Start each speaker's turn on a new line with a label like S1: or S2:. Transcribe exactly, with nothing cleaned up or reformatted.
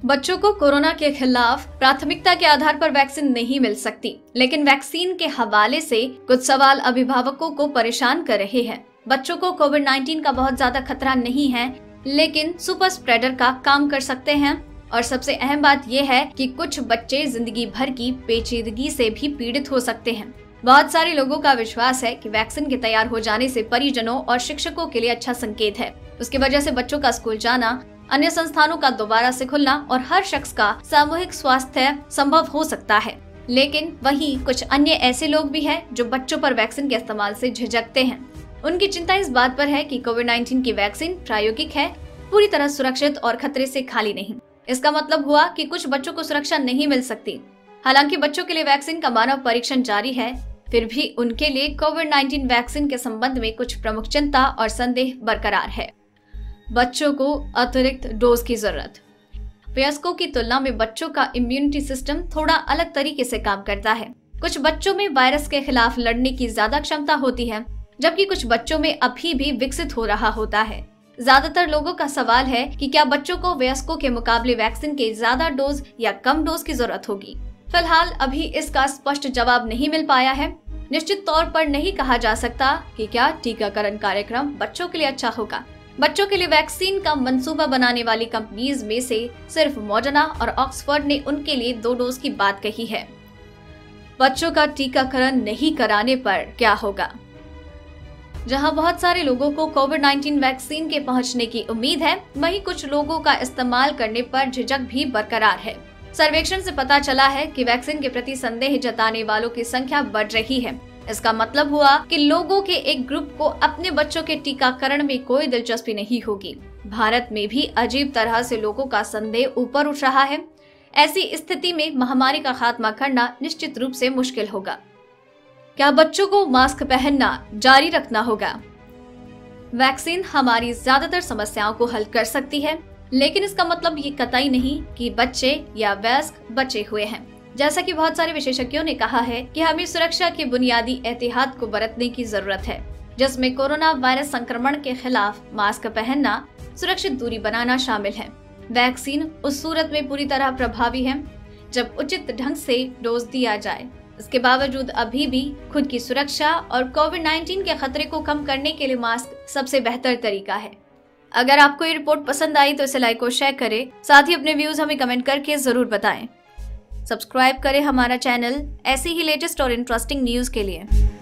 S1: बच्चों को कोरोना के खिलाफ प्राथमिकता के आधार पर वैक्सीन नहीं मिल सकती, लेकिन वैक्सीन के हवाले से कुछ सवाल अभिभावकों को परेशान कर रहे हैं। बच्चों को कोविड नाइन्टीन का बहुत ज्यादा खतरा नहीं है, लेकिन सुपर स्प्रेडर का काम कर सकते हैं। और सबसे अहम बात यह है कि कुछ बच्चे जिंदगी भर की पेचीदगी से भी पीड़ित हो सकते हैं। बहुत सारे लोगों का विश्वास है कि वैक्सीन के तैयार हो जाने से परिजनों और शिक्षकों के लिए अच्छा संकेत है। उसकी वजह से बच्चों का स्कूल जाना, अन्य संस्थानों का दोबारा से खुलना और हर शख्स का सामूहिक स्वास्थ्य संभव हो सकता है। लेकिन वहीं कुछ अन्य ऐसे लोग भी हैं जो बच्चों पर वैक्सीन के इस्तेमाल से झिझकते हैं। उनकी चिंता इस बात पर है कि कोविड नाइन्टीन की वैक्सीन प्रायोगिक है, पूरी तरह सुरक्षित और खतरे से खाली नहीं। इसका मतलब हुआ कि कुछ बच्चों को सुरक्षा नहीं मिल सकती। हालांकि बच्चों के लिए वैक्सीन का मानव परीक्षण जारी है, फिर भी उनके लिए कोविड नाइन्टीन वैक्सीन के संबंध में कुछ प्रमुख चिंता और संदेह बरकरार है। बच्चों को अतिरिक्त डोज की जरूरत। वयस्कों की तुलना में बच्चों का इम्यूनिटी सिस्टम थोड़ा अलग तरीके से काम करता है। कुछ बच्चों में वायरस के खिलाफ लड़ने की ज्यादा क्षमता होती है, जबकि कुछ बच्चों में अभी भी विकसित हो रहा होता है। ज्यादातर लोगों का सवाल है कि क्या बच्चों को वयस्कों के मुकाबले वैक्सीन के ज्यादा डोज या कम डोज की जरूरत होगी। फिलहाल अभी इसका स्पष्ट जवाब नहीं मिल पाया है। निश्चित तौर पर नहीं कहा जा सकता कि क्या टीकाकरण कार्यक्रम बच्चों के लिए अच्छा होगा। बच्चों के लिए वैक्सीन का मंसूबा बनाने वाली कंपनीज में से सिर्फ मॉडर्ना और ऑक्सफोर्ड ने उनके लिए दो डोज की बात कही है। बच्चों का टीकाकरण नहीं कराने पर क्या होगा। जहां बहुत सारे लोगों को कोविड नाइन्टीन वैक्सीन के पहुंचने की उम्मीद है, वहीं कुछ लोगों का इस्तेमाल करने पर झिझक भी बरकरार है। सर्वेक्षण से पता चला है कि वैक्सीन के प्रति संदेह जताने वालों की संख्या बढ़ रही है। इसका मतलब हुआ कि लोगों के एक ग्रुप को अपने बच्चों के टीकाकरण में कोई दिलचस्पी नहीं होगी। भारत में भी अजीब तरह से लोगों का संदेह ऊपर उठ रहा है। ऐसी स्थिति में महामारी का खात्मा करना निश्चित रूप से मुश्किल होगा। क्या बच्चों को मास्क पहनना जारी रखना होगा। वैक्सीन हमारी ज्यादातर समस्याओं को हल कर सकती है, लेकिन इसका मतलब ये कतई नहीं कि बच्चे या वयस्क बचे हुए हैं। जैसा कि बहुत सारे विशेषज्ञों ने कहा है कि हमें सुरक्षा के बुनियादी एहतियात को बरतने की जरूरत है, जिसमें कोरोना वायरस संक्रमण के खिलाफ मास्क पहनना, सुरक्षित दूरी बनाना शामिल है। वैक्सीन उस सूरत में पूरी तरह प्रभावी है जब उचित ढंग से डोज दिया जाए। इसके बावजूद अभी भी खुद की सुरक्षा और कोविड नाइन्टीन के खतरे को कम करने के लिए मास्क सबसे बेहतर तरीका है। अगर आपको ये रिपोर्ट पसंद आई तो इसे लाइक और शेयर करें। साथ ही अपने व्यूज हमें कमेंट करके जरूर बताएं। सब्सक्राइब करें हमारा चैनल ऐसी ही लेटेस्ट और इंटरेस्टिंग न्यूज के लिए।